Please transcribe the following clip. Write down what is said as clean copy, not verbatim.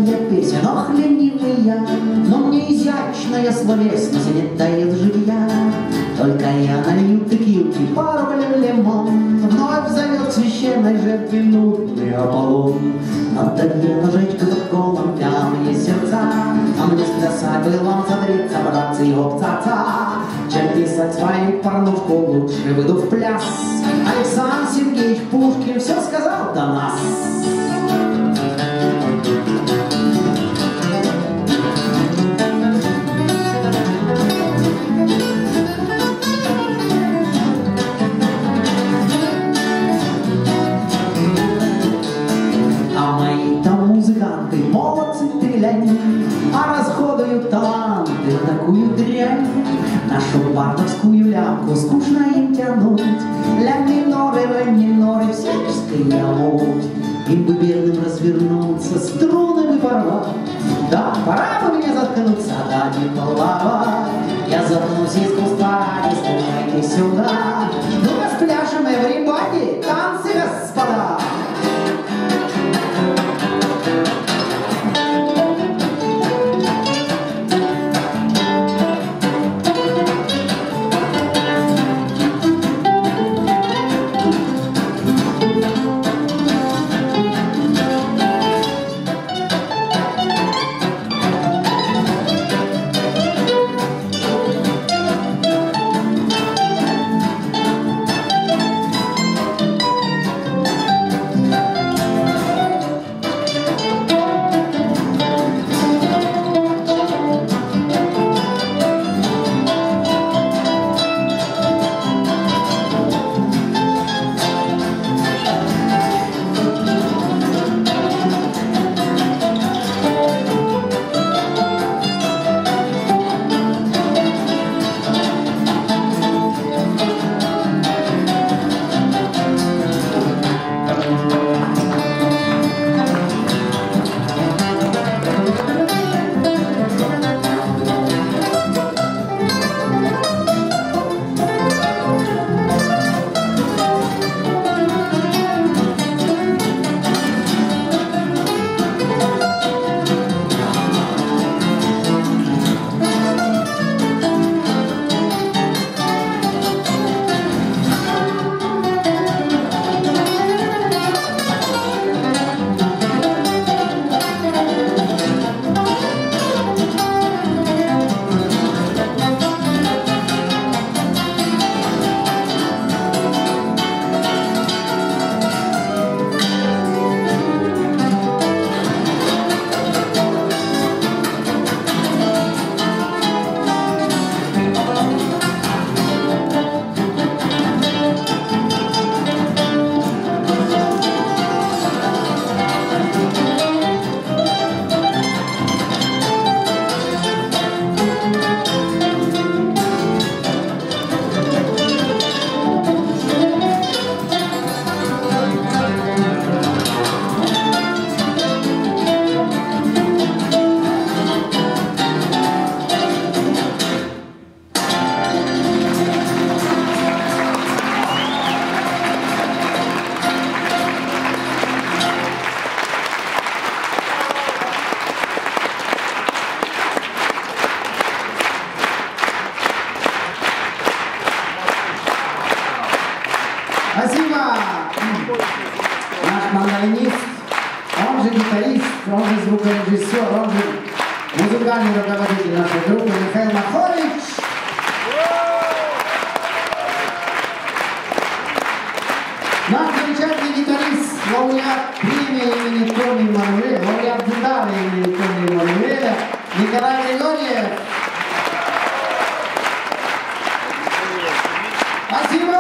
я песен, ох, ленивый я, но мне изящная словесность не дает житья. Только я налью текилки, пару лимон, вновь зовет священной жертве нудный Аполлон. Надоело жечь колоколом пьяные сердца, а мне сплясать было задриться, братцы его птаца. Чем писать свою порнушку, лучше выйду в пляс. Александр Сергеевич Пушкин все сказал до нас. А мои-то музыканты молодцы пелянь, а расходуют таланты на такую дрянь. Нашу бардовскую лямку скучно им тянуть, ля миноры, ре миноры, всяческая муть. Им бы бедным развернуться, струны бы порвать. Да, пора бы мне заткнуться, да не плавать. Я заткнусь искусства, не слушайте сюда. Ну, распляшем everybody, танцы, господа. Спасибо! Наш мандолинист, он же гитарист, он же звукорежиссер, он же музыкальный руководитель нашей группы Михаил Махович. Наш замечательный гитарист, лауреат премии имени Тони Мануэля, лауреат гитары имени Тони Мануэля, Николай Григорьев. Спасибо!